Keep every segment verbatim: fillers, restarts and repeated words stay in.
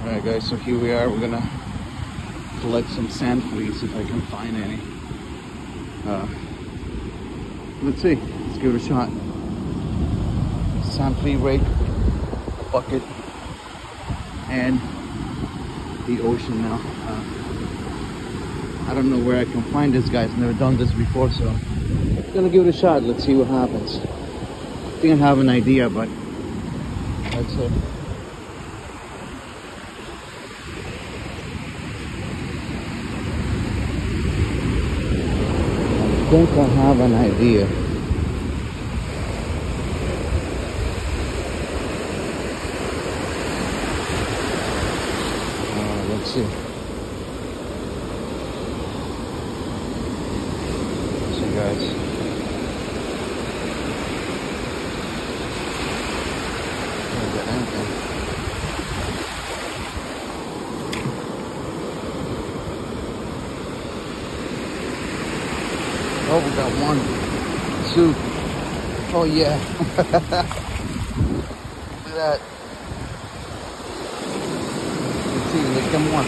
Alright guys, so here we are. We're gonna collect some sand fleas if I can find any. Uh, let's see, let's give it a shot. Sand flea rake, bucket, and the ocean now. Uh, I don't know where I can find this, guys. Never done this before, so I'm gonna give it a shot. Let's see what happens. I think I have an idea, but let's see. I think I have an idea. Uh, let's see. Let's see, guys. Can't get anything. Oh, we got one, two. Oh yeah. Look at that. Let's see, let's get one.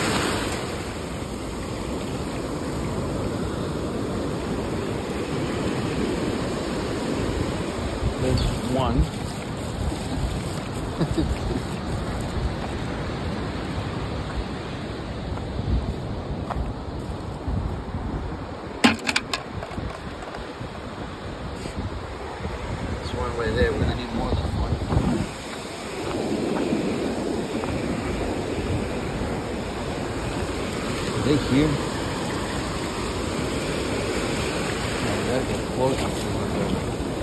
There's one. Right there, we're gonna need more than one. Are they here? I gotta get closer to them.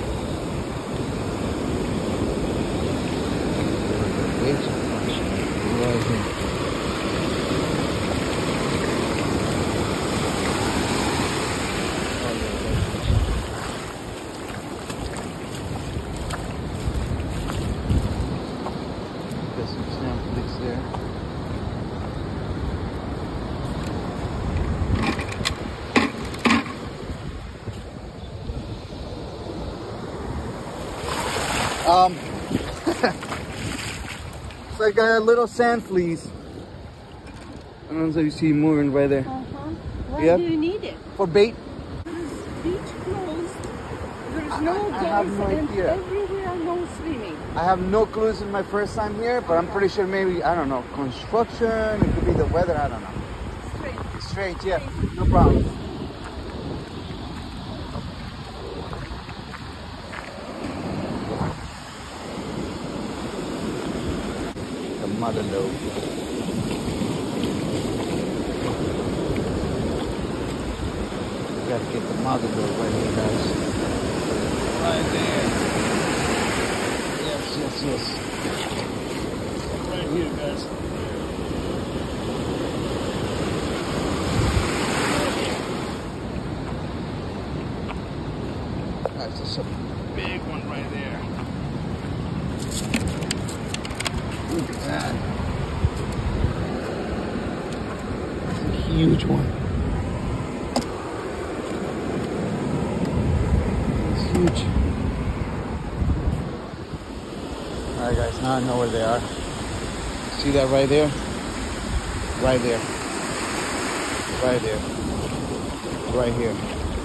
Way too close. Right here. There. Um, it's like a little sand fleas. I don't know if you see moving right there. Uh-huh. Why Yep. do you need it? For bait. There's beach closed. There's I- no I have guys no and idea. everywhere no swimming. I have no clues in my first time here, but I'm pretty sure maybe, I don't know, construction, it could be the weather, I don't know. Straight. Straight, yeah, no problem. The mother load. Gotta get the mother load right here, guys. Right there. Yes, yes, yes. Right here, guys. That's just a big one right there. Look at that. That's a huge one. It's huge. Alright guys, now I know where they are. See that right there? Right there. Right there. Right here.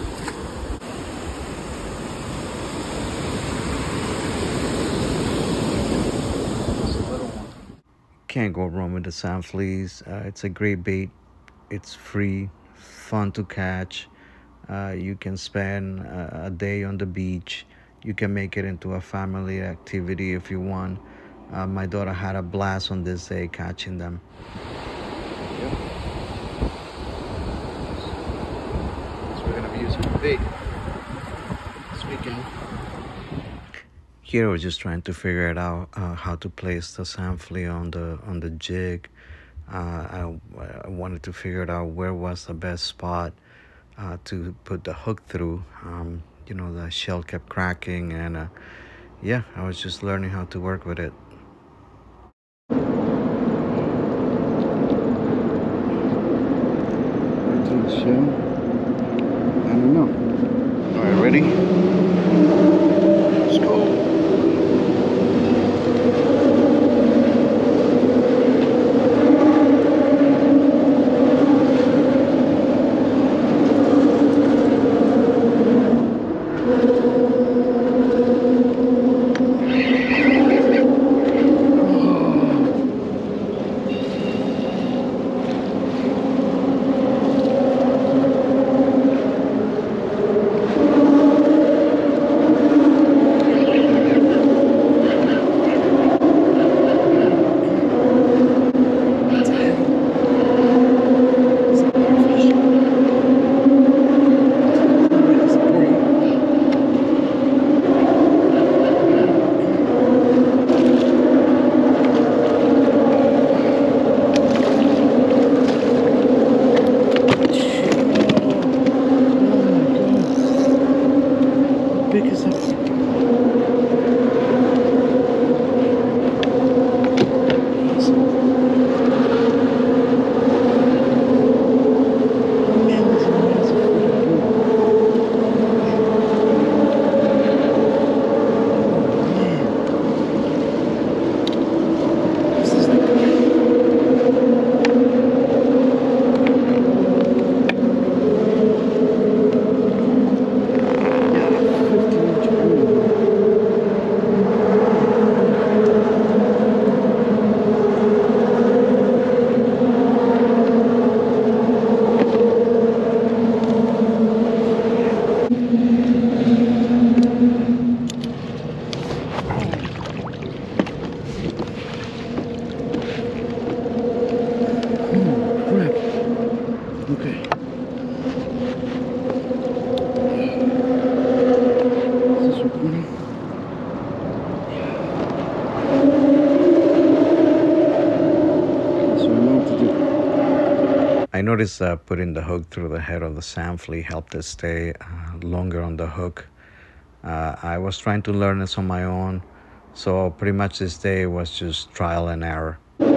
Can't go wrong with the sand fleas. Uh, it's a great bait. It's free, fun to catch. Uh, you can spend a, a day on the beach. You can make it into a family activity if you want. Uh, my daughter had a blast on this day catching them. Yep. So we're gonna be using the bait this weekend. Here I was just trying to figure it out uh, how to place the sand flea on the on the jig. Uh, I, I wanted to figure it out where was the best spot uh, to put the hook through. Um, you know, the shell kept cracking, and uh, yeah, I was just learning how to work with it. Shell? I don't know. All right, ready? Let's go. I noticed uh, putting the hook through the head of the sand flea helped it stay uh, longer on the hook. Uh, I was trying to learn this on my own, so pretty much this day was just trial and error.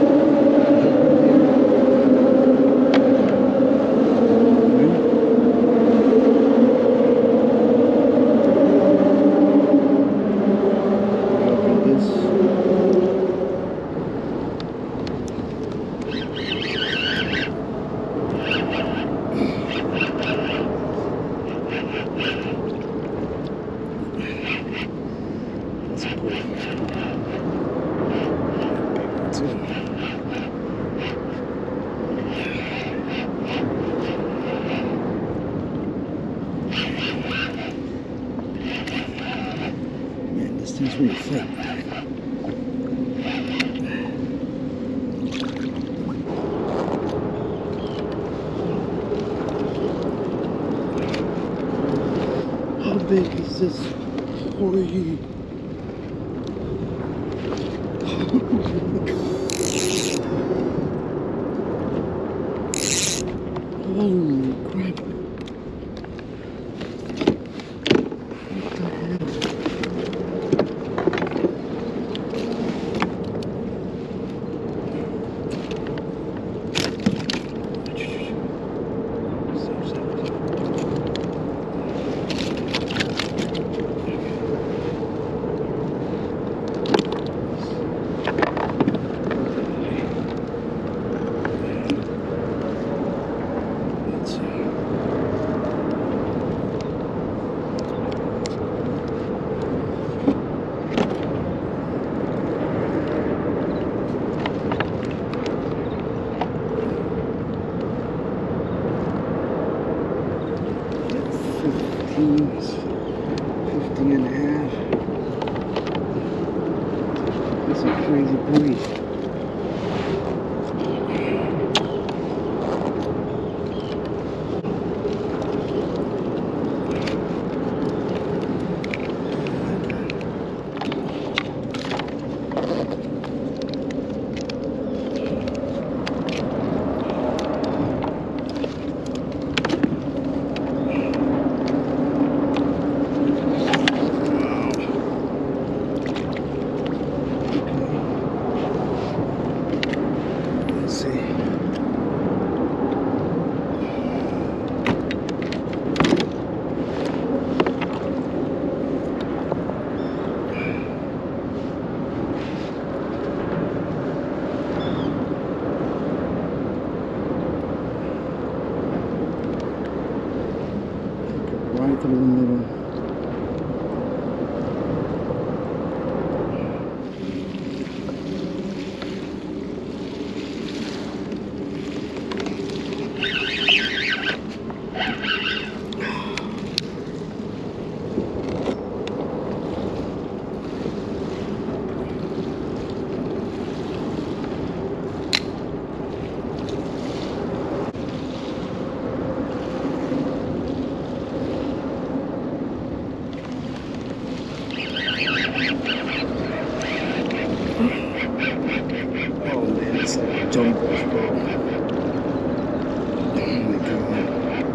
Man, this thing's really thick. How big is this porgy? Holy crap. What the hell? fifty and a half. That's a crazy breed. Right through the middle. Oh man, it's like jump off, bro. Oh my god.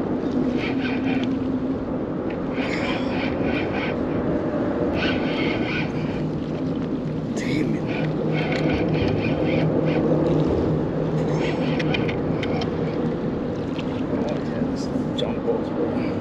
Damn it. Oh yeah, this is jump balls, bro.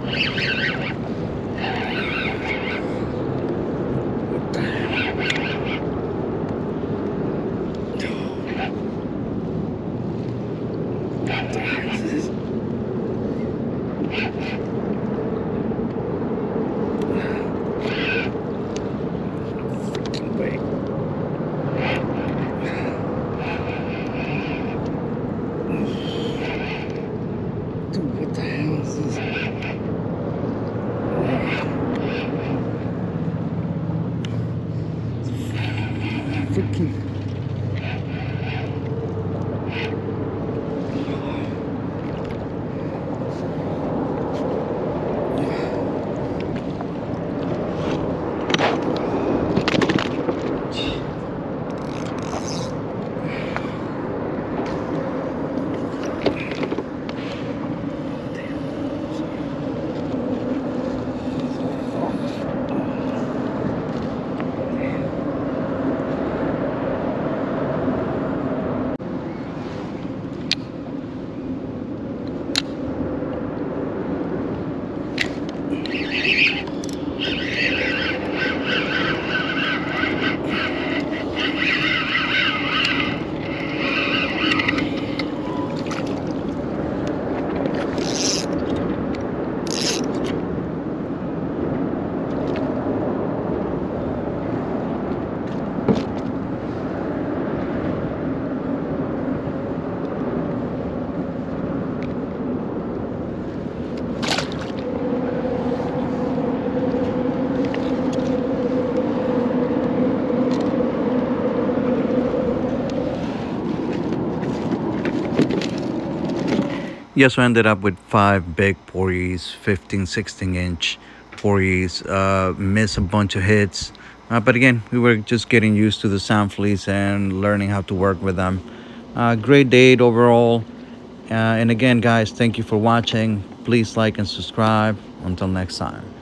Yes, so I ended up with five big porgies, fifteen, sixteen inch porgies. Uh, missed a bunch of hits. Uh, but again, we were just getting used to the sand fleas and learning how to work with them. Uh, great date overall. Uh, and again, guys, thank you for watching. Please like and subscribe. Until next time.